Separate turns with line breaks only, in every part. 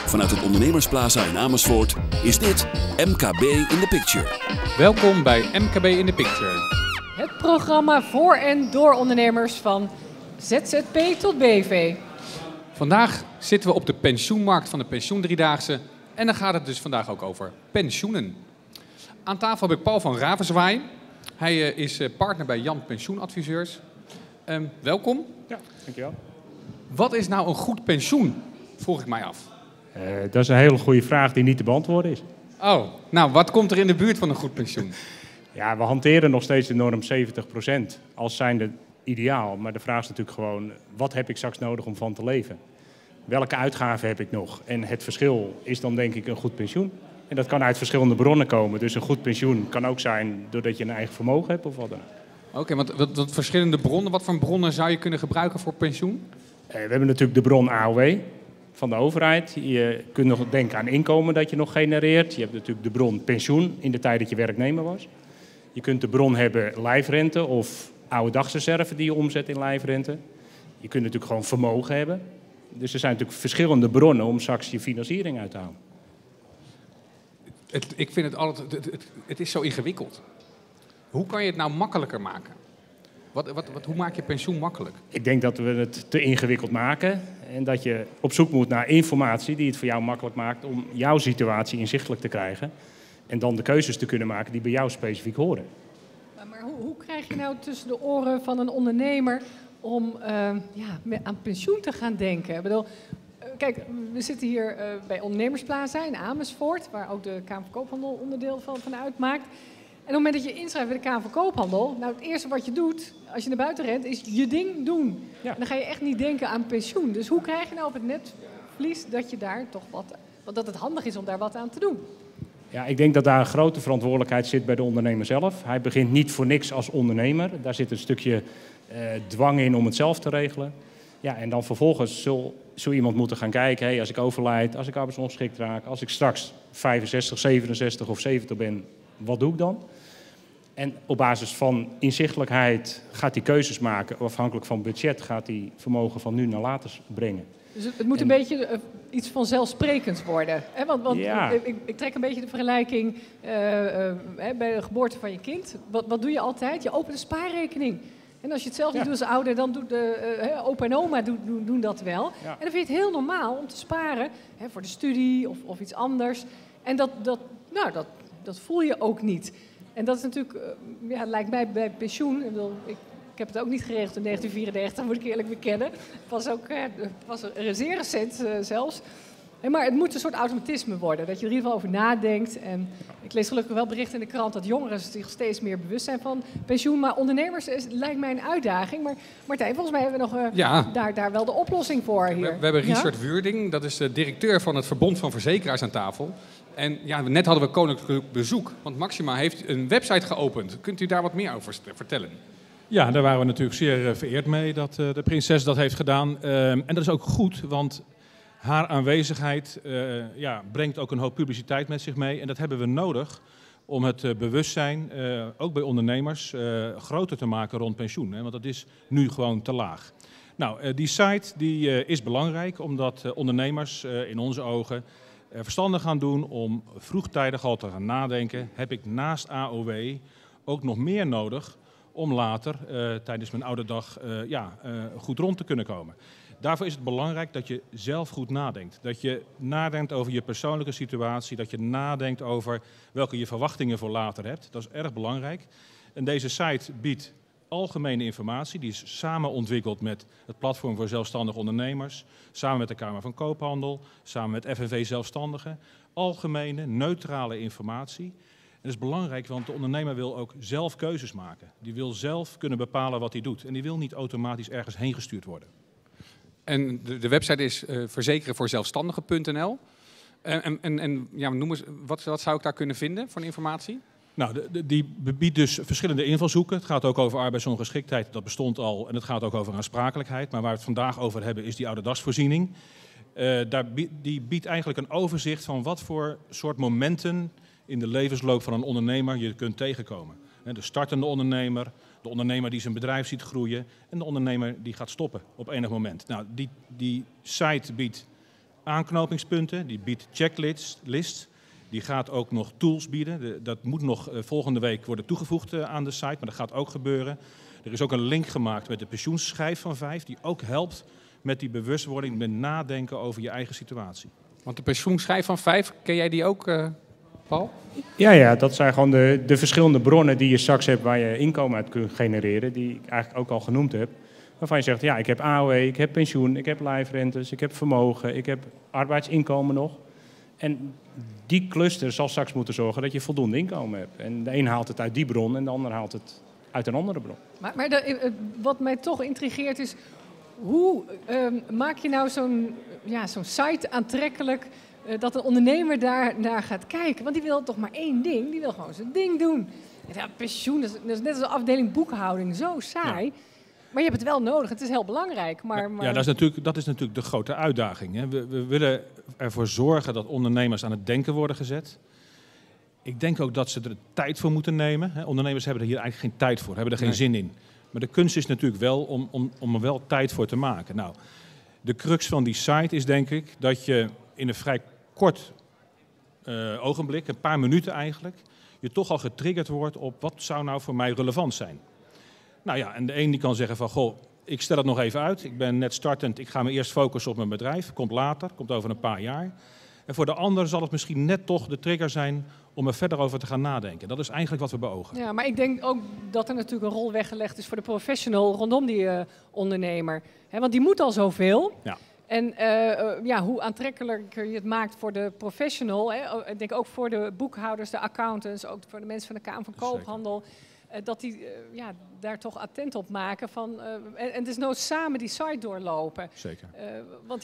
Vanuit het Ondernemersplaza in Amersfoort is dit MKB in the Picture.
Welkom bij MKB in the Picture.
Het programma voor en door ondernemers van ZZP tot BV.
Vandaag zitten we op de pensioenmarkt van de Pensioendriedaagse en dan gaat het dus vandaag ook over pensioenen. Aan tafel heb ik Paul van Ravenzwaay. Hij is partner bij Jan Pensioenadviseurs. Welkom.
Ja, dankjewel.
Wat is nou een goed pensioen? Vroeg ik mij af.
Dat is een hele goede vraag die niet te beantwoorden is.
Oh, nou wat komt er in de buurt van een goed pensioen?
Ja, we hanteren nog steeds de norm 70% als zijnde ideaal. Maar de vraag is natuurlijk gewoon, wat heb ik straks nodig om van te leven? Welke uitgaven heb ik nog? En het verschil is dan denk ik een goed pensioen. En dat kan uit verschillende bronnen komen. Dus een goed pensioen kan ook zijn doordat je een eigen vermogen hebt of wat dan ook.
Oké, want wat verschillende bronnen, wat voor bronnen zou je kunnen gebruiken voor pensioen?
We hebben natuurlijk de bron AOW van de overheid. Je kunt nog denken aan inkomen dat je nog genereert. Je hebt natuurlijk de bron pensioen in de tijd dat je werknemer was. Je kunt de bron hebben lijfrente of oude dagsreserve die je omzet in lijfrente. Je kunt natuurlijk gewoon vermogen hebben. Dus er zijn natuurlijk verschillende bronnen om straks je financiering uit te halen.
Ik vind het altijd, het is zo ingewikkeld. Hoe kan je het nou makkelijker maken? Hoe maak je pensioen makkelijk?
Ik denk dat we het te ingewikkeld maken. En dat je op zoek moet naar informatie die het voor jou makkelijk maakt om jouw situatie inzichtelijk te krijgen. En dan de keuzes te kunnen maken die bij jou specifiek horen.
Maar hoe krijg je nou tussen de oren van een ondernemer om aan pensioen te gaan denken? Ik bedoel, kijk, we zitten hier bij Ondernemersplaza in Amersfoort, waar ook de Kamer van Koophandel onderdeel van uitmaakt. En op het moment dat je inschrijft bij de Kamer van Koophandel, nou het eerste wat je doet als je naar buiten rent is je ding doen. Ja. En dan ga je echt niet denken aan pensioen. Dus hoe krijg je nou op het netvlies dat je daar toch dat het handig is om daar wat aan te doen?
Ja, ik denk dat daar een grote verantwoordelijkheid zit bij de ondernemer zelf. Hij begint niet voor niks als ondernemer. Daar zit een stukje dwang in om het zelf te regelen. Ja, en dan vervolgens zul iemand moeten gaan kijken, hey, als ik overlijd, als ik arbeidsongeschikt raak, als ik straks 65, 67 of 70 ben, wat doe ik dan? En op basis van inzichtelijkheid gaat hij keuzes maken. Afhankelijk van budget gaat hij vermogen van nu naar later brengen.
Dus het moet een beetje iets vanzelfsprekends worden. Hè? Want ja. Ik trek een beetje de vergelijking bij de geboorte van je kind. Wat doe je altijd? Je opent een spaarrekening. En als je het zelf niet doet als ouder, dan doet opa en oma doen dat wel. Ja. En dan vind je het heel normaal om te sparen voor de studie of iets anders. En dat voel je ook niet. En dat is natuurlijk, lijkt mij bij pensioen. Ik heb het ook niet geregeld in 1934, moet ik eerlijk bekennen. Het was zeer recent zelfs. Maar het moet een soort automatisme worden, dat je er in ieder geval over nadenkt. En ik lees gelukkig wel berichten in de krant dat jongeren zich steeds meer bewust zijn van pensioen. Maar ondernemers lijkt mij een uitdaging. Maar Martijn, volgens mij hebben we nog daar wel de oplossing voor hier.
We hebben Richard Wuurding, dat is de directeur van het Verbond van Verzekeraars aan tafel. En ja, net hadden we koninklijk bezoek, want Maxima heeft een website geopend. Kunt u daar wat meer over vertellen?
Ja, daar waren we natuurlijk zeer vereerd mee dat de prinses dat heeft gedaan. En dat is ook goed, want haar aanwezigheid brengt ook een hoop publiciteit met zich mee. En dat hebben we nodig om het bewustzijn, ook bij ondernemers, groter te maken rond pensioen. Hè, want dat is nu gewoon te laag. Nou, die site is belangrijk omdat ondernemers in onze ogen verstandig gaan doen om vroegtijdig al te gaan nadenken. Heb ik naast AOW ook nog meer nodig om later tijdens mijn oude dag goed rond te kunnen komen? Daarvoor is het belangrijk dat je zelf goed nadenkt. Dat je nadenkt over je persoonlijke situatie. Dat je nadenkt over welke je verwachtingen voor later hebt. Dat is erg belangrijk. En deze site biedt algemene informatie. Die is samen ontwikkeld met het Platform voor Zelfstandige Ondernemers. Samen met de Kamer van Koophandel. Samen met FNV Zelfstandigen. Algemene, neutrale informatie. En dat is belangrijk, want de ondernemer wil ook zelf keuzes maken. Die wil zelf kunnen bepalen wat hij doet. En die wil niet automatisch ergens heen gestuurd worden.
En de website is verzekerenvoorzelfstandigen.nl. Noem eens, wat zou ik daar kunnen vinden voor informatie?
Nou, die biedt dus verschillende invalshoeken. Het gaat ook over arbeidsongeschiktheid, dat bestond al. En het gaat ook over aansprakelijkheid. Maar waar we het vandaag over hebben is die ouderdagsvoorziening. Die biedt eigenlijk een overzicht van wat voor soort momenten in de levensloop van een ondernemer je kunt tegenkomen. De startende ondernemer, de ondernemer die zijn bedrijf ziet groeien en de ondernemer die gaat stoppen op enig moment. Nou, die site biedt aanknopingspunten, die biedt checklists, die gaat ook nog tools bieden. Dat moet nog volgende week worden toegevoegd aan de site, maar dat gaat ook gebeuren. Er is ook een link gemaakt met de pensioenschijf van 5, die ook helpt met die bewustwording, met nadenken over je eigen situatie.
Want de pensioenschijf van 5, ken jij die ook, Paul?
Ja, dat zijn gewoon de verschillende bronnen die je straks hebt waar je inkomen uit kunt genereren, die ik eigenlijk ook al genoemd heb. Waarvan je zegt, ja, ik heb AOW, ik heb pensioen, ik heb lijfrentes, ik heb vermogen, ik heb arbeidsinkomen nog. En die cluster zal straks moeten zorgen dat je voldoende inkomen hebt. En de een haalt het uit die bron en de ander haalt het uit een andere bron.
Maar wat mij toch intrigeert is, hoe maak je nou zo'n site aantrekkelijk dat een ondernemer daar gaat kijken? Want die wil toch maar één ding, die wil gewoon zijn ding doen. Ja, pensioen, dat is net als een afdeling boekhouding, zo saai. Ja. Maar je hebt het wel nodig, het is heel belangrijk. Maar...
Ja, dat is natuurlijk de grote uitdaging. Hè. We willen ervoor zorgen dat ondernemers aan het denken worden gezet. Ik denk ook dat ze er tijd voor moeten nemen. Hè. Ondernemers hebben er hier eigenlijk geen tijd voor, hebben er geen zin in. Maar de kunst is natuurlijk wel om er wel tijd voor te maken. Nou, de crux van die site is denk ik dat je in een vrij kort ogenblik, een paar minuten eigenlijk, je toch al getriggerd wordt op wat zou nou voor mij relevant zijn. Nou ja, en de een die kan zeggen van, goh, ik stel het nog even uit. Ik ben net startend, ik ga me eerst focussen op mijn bedrijf. Komt later, komt over een paar jaar. En voor de ander zal het misschien net toch de trigger zijn om er verder over te gaan nadenken. Dat is eigenlijk wat we beogen.
Ja, maar ik denk ook dat er natuurlijk een rol weggelegd is voor de professional rondom die ondernemer. Want die moet al zoveel. Ja. En hoe aantrekkelijker je het maakt voor de professional. Ik denk ook voor de boekhouders, de accountants, ook voor de mensen van de Kamer van Koophandel. Dat die daar toch attent op maken. En het is nooit samen die site doorlopen.
Zeker.
Want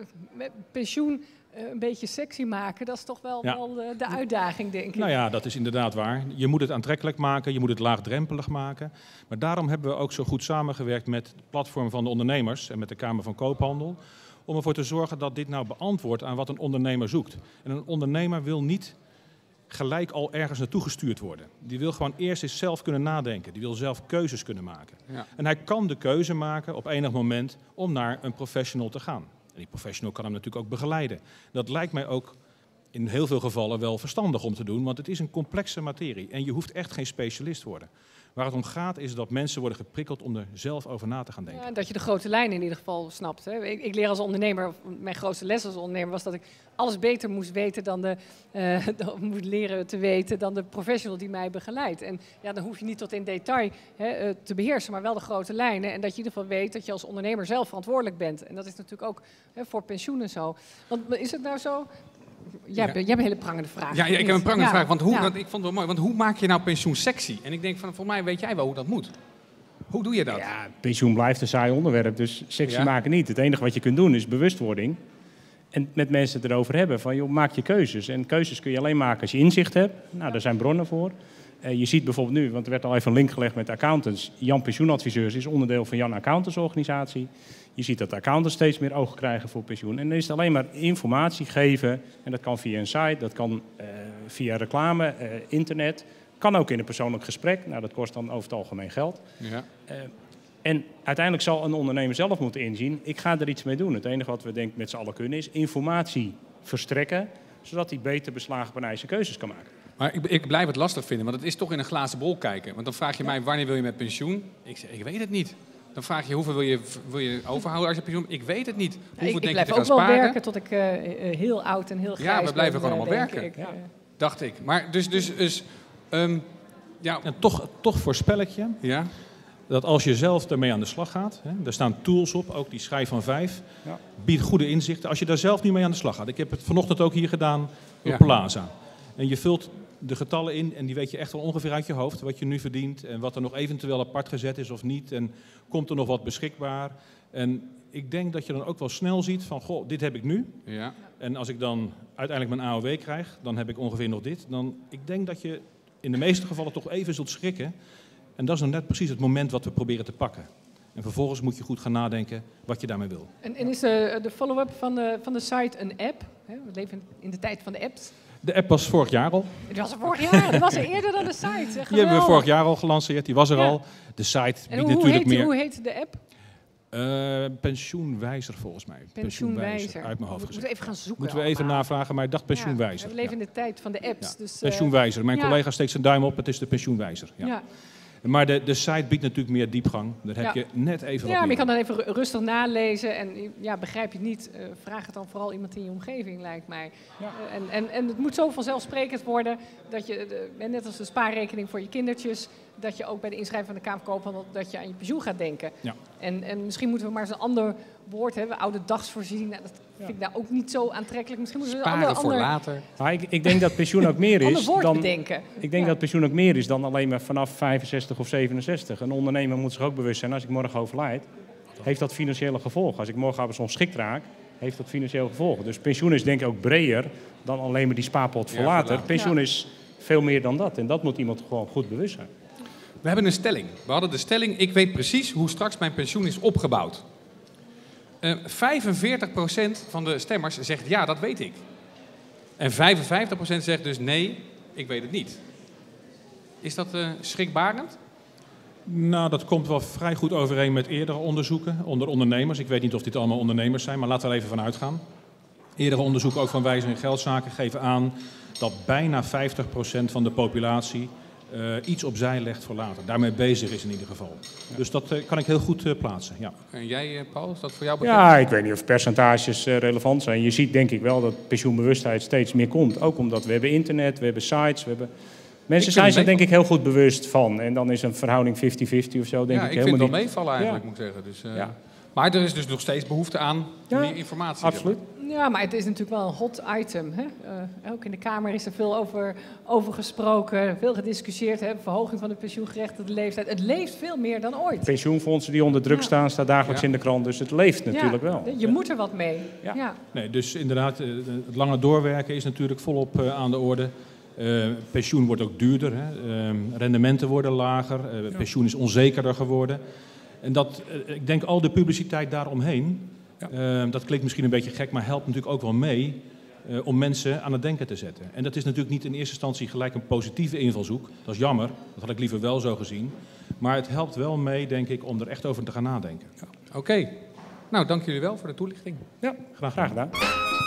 pensioen een beetje sexy maken, dat is toch wel de uitdaging, denk ik.
Nou ja, dat is inderdaad waar. Je moet het aantrekkelijk maken, je moet het laagdrempelig maken. Maar daarom hebben we ook zo goed samengewerkt met het platform van de ondernemers en met de Kamer van Koophandel. Om ervoor te zorgen dat dit nou beantwoordt aan wat een ondernemer zoekt. En een ondernemer wil niet gelijk al ergens naartoe gestuurd worden. Die wil gewoon eerst eens zelf kunnen nadenken. Die wil zelf keuzes kunnen maken. Ja. En hij kan de keuze maken op enig moment om naar een professional te gaan. En die professional kan hem natuurlijk ook begeleiden. Dat lijkt mij ook in heel veel gevallen wel verstandig om te doen, want het is een complexe materie. En je hoeft echt geen specialist te worden. Waar het om gaat is dat mensen worden geprikkeld om er zelf over na te gaan denken.
Ja, dat je de grote lijnen in ieder geval snapt. Hè. Ik leer als ondernemer, mijn grootste les als ondernemer was dat ik alles beter moest weten moet leren te weten dan de professional die mij begeleidt. En ja, dan hoef je niet tot in detail te beheersen, maar wel de grote lijnen. En dat je in ieder geval weet dat je als ondernemer zelf verantwoordelijk bent. En dat is natuurlijk ook voor pensioen en zo. Want is het nou zo? Jij hebt een hele prangende vraag.
Ja, ik heb een prangende vraag. Want ik vond het wel mooi. Want hoe maak je nou pensioen sexy? En ik denk volgens mij weet jij wel hoe dat moet. Hoe doe je dat?
Ja, pensioen blijft een saai onderwerp, dus sexy maken niet. Het enige wat je kunt doen is bewustwording. En met mensen het erover hebben van, joh, maak je keuzes. En keuzes kun je alleen maken als je inzicht hebt. Nou, daar zijn bronnen voor. Je ziet bijvoorbeeld nu, want er werd al even een link gelegd met accountants. Jan Pensioenadviseurs is onderdeel van Jan Accountantsorganisatie. Je ziet dat accountants steeds meer oog krijgen voor pensioen. En dan is het alleen maar informatie geven. En dat kan via een site, dat kan via reclame, internet. Kan ook in een persoonlijk gesprek. Nou, dat kost dan over het algemeen geld. Ja. En uiteindelijk zal een ondernemer zelf moeten inzien, ik ga er iets mee doen. Het enige wat we denk met z'n allen kunnen is informatie verstrekken, zodat hij beter beslagen bij zijn keuzes kan maken.
Maar ik blijf het lastig vinden, want het is toch in een glazen bol kijken. Want dan vraag je mij, wanneer wil je met pensioen? Ik zeg, ik weet het niet. Dan vraag je, hoeveel wil je overhouden als je pensioen? Ik weet het niet. Hoeveel denk je te gaan sparen?
Ik blijf ook wel werken tot ik heel oud en heel grijs ben.
Ja, we blijven gewoon allemaal werken. Dacht ik. Maar
En toch voorspel ik je dat als je zelf ermee aan de slag gaat, daar staan tools op, ook die schijf van 5, biedt goede inzichten. Als je daar zelf niet mee aan de slag gaat. Ik heb het vanochtend ook hier gedaan op Plaza. En je vult de getallen in en die weet je echt wel ongeveer uit je hoofd. Wat je nu verdient en wat er nog eventueel apart gezet is of niet. En komt er nog wat beschikbaar. En ik denk dat je dan ook wel snel ziet van, goh, dit heb ik nu. Ja. En als ik dan uiteindelijk mijn AOW krijg, dan heb ik ongeveer nog dit. Ik denk dat je in de meeste gevallen toch even zult schrikken. En dat is dan net precies het moment wat we proberen te pakken. En vervolgens moet je goed gaan nadenken wat je daarmee wil.
En is de follow-up van de site een app? We leven in de tijd van de apps.
De app was vorig jaar al.
Het was er vorig jaar, dat was er eerder dan de site.
Die hebben we vorig jaar al gelanceerd, die was er al. De site biedt natuurlijk meer.
Hoe heet de app?
Pensioenwijzer volgens mij.
Pensioenwijzer.
Uit mijn hoofd gezegd.
Moeten we even gaan zoeken.
Moeten we even navragen, maar ik dacht pensioenwijzer.
Ja, we leven in de tijd van de apps.
Ja.
Dus,
pensioenwijzer. Mijn collega steekt zijn duim op, het is de pensioenwijzer. Ja. Maar de site biedt natuurlijk meer diepgang. Daar heb je net even wat
maar je
meer.
kan dan even rustig nalezen. En begrijp je het niet, vraag het dan vooral iemand in je omgeving, lijkt mij. Ja. En het moet zo vanzelfsprekend worden dat je, net als de spaarrekening voor je kindertjes, dat je ook bij de inschrijving van de Kamer van Koophandel, dat je aan je pensioen gaat denken. Ja. En misschien moeten we maar eens een ander woord hebben, oude dagsvoorziening. Nou, dat vind ik nou ook niet zo aantrekkelijk. Misschien moeten we
sparen voor later.
Maar ik denk dat pensioen ook meer is
dan bedenken.
Ik denk dat pensioen ook meer is dan alleen maar vanaf 65 of 67. Een ondernemer moet zich ook bewust zijn, als ik morgen overlijd, heeft dat financiële gevolgen. Als ik morgen arbeidsongeschikt raak, heeft dat financiële gevolgen. Dus pensioen is denk ik ook breder dan alleen maar die spaarpot voor later. Pensioen is veel meer dan dat. En dat moet iemand gewoon goed bewust zijn.
We hebben een stelling. We hadden de stelling, ik weet precies hoe straks mijn pensioen is opgebouwd. 45% van de stemmers zegt ja, dat weet ik. En 55% zegt dus nee, ik weet het niet. Is dat schrikbarend?
Nou, dat komt wel vrij goed overeen met eerdere onderzoeken onder ondernemers. Ik weet niet of dit allemaal ondernemers zijn, maar laten we er even van uitgaan. Eerdere onderzoeken, ook van Wijzer in Geldzaken, geven aan dat bijna 50% van de populatie iets opzij legt voor later. Daarmee bezig is in ieder geval. Ja. Dus dat kan ik heel goed plaatsen. Ja.
En jij, Paul, is dat voor jou bekend?
Ja, ik weet niet of percentages relevant zijn. Je ziet denk ik wel dat pensioenbewustheid steeds meer komt. Ook omdat we hebben internet, we hebben sites, we hebben... Mensen zijn zich denk ik heel goed bewust van. En dan is een verhouding 50-50 of zo denk ik helemaal niet.
Ja, ik vind het wel meevallen eigenlijk, moet ik zeggen. Dus, maar er is dus nog steeds behoefte aan meer informatie.
Absoluut.
Ja, maar het is natuurlijk wel een hot item. Hè? Ook in de Kamer is er veel over gesproken, veel gediscussieerd. Hè? Verhoging van de pensioengerechtigde leeftijd. Het leeft veel meer dan ooit.
Pensioenfondsen die onder druk staan, staat dagelijks in de krant. Dus het leeft natuurlijk wel.
Je moet er wat mee.
Ja.
Nee, dus inderdaad, het lange doorwerken is natuurlijk volop aan de orde. Pensioen wordt ook duurder. Hè? Rendementen worden lager. Pensioen is onzekerder geworden. En ik denk al de publiciteit daaromheen, dat klinkt misschien een beetje gek, maar helpt natuurlijk ook wel mee om mensen aan het denken te zetten. En dat is natuurlijk niet in eerste instantie gelijk een positieve invalshoek. Dat is jammer, dat had ik liever wel zo gezien. Maar het helpt wel mee, denk ik, om er echt over te gaan nadenken.
Oké. Nou, dank jullie wel voor de toelichting.
Ja, graag gedaan.